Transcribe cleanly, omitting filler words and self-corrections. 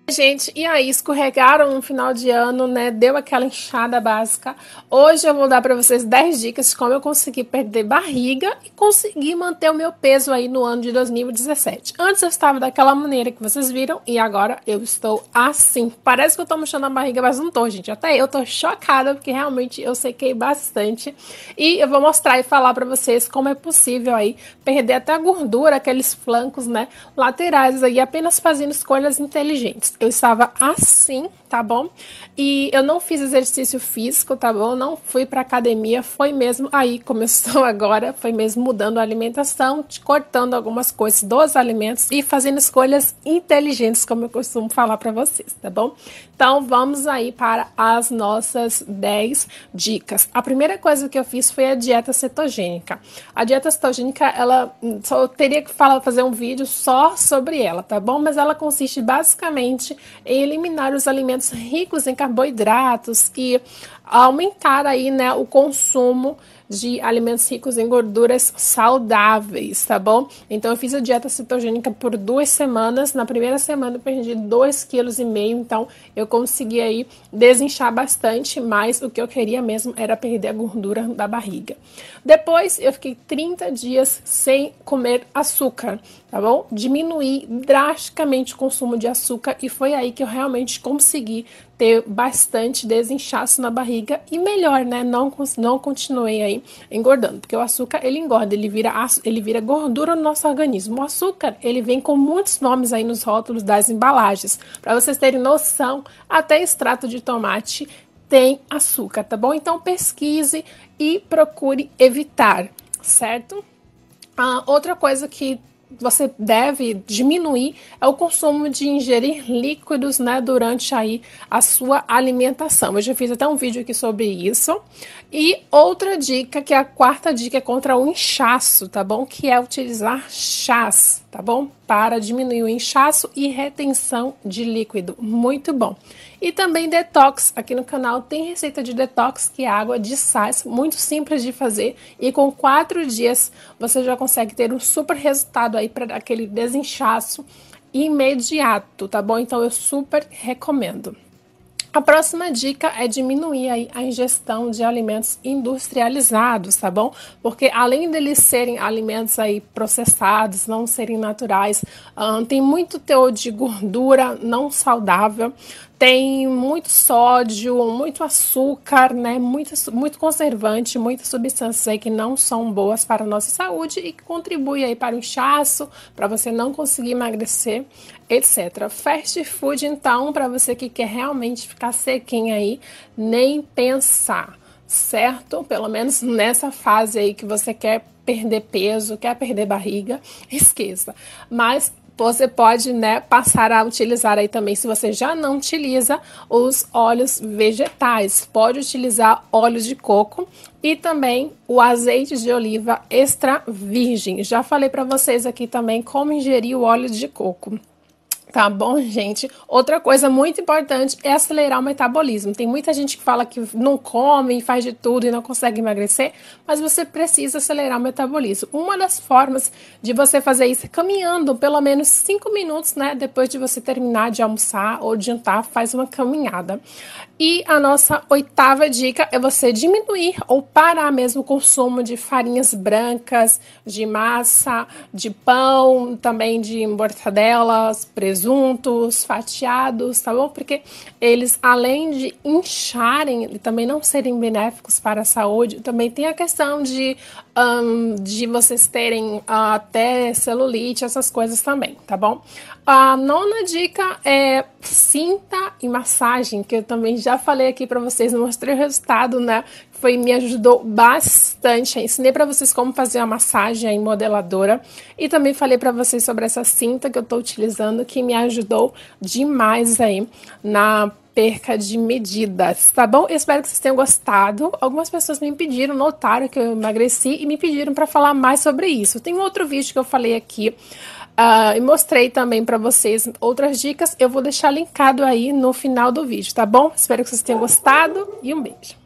Gente, e aí, escorregaram no final de ano, né? Deu aquela inchada básica. Hoje eu vou dar pra vocês 10 dicas de como eu consegui perder barriga e conseguir manter o meu peso aí no ano de 2017. Antes eu estava daquela maneira que vocês viram e agora eu estou assim. Parece que eu tô mexendo a barriga, mas não tô, gente. Até eu tô chocada porque realmente eu sequei bastante. E eu vou mostrar e falar pra vocês como é possível aí perder até a gordura, aqueles flancos, né, laterais aí, apenas fazendo escolhas inteligentes. Eu estava assim, tá bom? E eu não fiz exercício físico, tá bom? Não fui pra academia, foi mesmo aí como eu estou agora, foi mesmo mudando a alimentação, cortando algumas coisas dos alimentos e fazendo escolhas inteligentes, como eu costumo falar pra vocês, tá bom? Então vamos aí para as nossas 10 dicas. A primeira coisa que eu fiz foi a dieta cetogênica. A dieta cetogênica, ela só teria que fazer um vídeo só sobre ela, tá bom? Mas ela consiste basicamente em eliminar os alimentos ricos em carboidratos e aumentar aí, né, o consumo de alimentos ricos em gorduras saudáveis, tá bom? Então eu fiz a dieta cetogênica por 2 semanas. Na primeira semana eu perdi 2,5 kg, então eu consegui aí desinchar bastante, mas o que eu queria mesmo era perder a gordura da barriga. Depois eu fiquei 30 dias sem comer açúcar, tá bom? Diminuí drasticamente o consumo de açúcar e foi aí que eu realmente consegui ter bastante desinchaço na barriga e melhor, né? Não continuei aí engordando, porque o açúcar ele engorda, ele vira gordura no nosso organismo. O açúcar ele vem com muitos nomes aí nos rótulos das embalagens. Para vocês terem noção, até extrato de tomate tem açúcar, tá bom? Então pesquise e procure evitar, certo? Outra coisa que você deve diminuir é o consumo de ingerir líquidos, né, durante aí a sua alimentação. Eu já fiz até um vídeo aqui sobre isso. E outra dica, que é a quarta dica, é contra o inchaço, tá bom? Que é utilizar chás, tá bom? Para diminuir o inchaço e retenção de líquido. Muito bom. E também detox. Aqui no canal tem receita de detox, que é água de sais, muito simples de fazer. E com 4 dias você já consegue ter um super resultado aí para aquele desinchaço imediato, tá bom? Então eu super recomendo. A próxima dica é diminuir aí a ingestão de alimentos industrializados, tá bom? Porque além deles serem alimentos aí processados, não serem naturais, tem muito teor de gordura não saudável, tem muito sódio, muito açúcar, né? Muito conservante, muitas substâncias aí que não são boas para a nossa saúde e que contribuem aí para o inchaço, para você não conseguir emagrecer, etc. Fast food, então, para você que quer realmente ficar sequinho aí, nem pensar, certo? Pelo menos nessa fase aí que você quer perder peso, quer perder barriga, esqueça. Mas você pode, né, passar a utilizar aí também, se você já não utiliza, os óleos vegetais. Pode utilizar óleo de coco e também o azeite de oliva extra virgem. Já falei para vocês aqui também como ingerir o óleo de coco. Tá bom, gente? Outra coisa muito importante é acelerar o metabolismo. Tem muita gente que fala que não come, faz de tudo e não consegue emagrecer, mas você precisa acelerar o metabolismo. Uma das formas de você fazer isso é caminhando pelo menos 5 minutos, né? Depois de você terminar de almoçar ou de jantar, faz uma caminhada. E a nossa 8ª dica é você diminuir ou parar mesmo o consumo de farinhas brancas, de massa, de pão, também de mortadelas, presuntos, fatiados, tá bom? Porque eles, além de incharem e também não serem benéficos para a saúde, também tem a questão de vocês terem até celulite, essas coisas também, tá bom? A 9ª dica é cinta e massagem, que eu também já falei aqui para vocês, mostrei o resultado, né? Me ajudou bastante. Eu ensinei para vocês como fazer a massagem aí modeladora e também falei para vocês sobre essa cinta que eu tô utilizando, que me ajudou demais aí na perca de medidas, tá bom? Eu espero que vocês tenham gostado. Algumas pessoas me pediram, notaram que eu emagreci e me pediram para falar mais sobre isso. Tem um outro vídeo que eu falei aqui e mostrei também para vocês outras dicas. Eu vou deixar linkado aí no final do vídeo, tá bom? Espero que vocês tenham gostado e um beijo.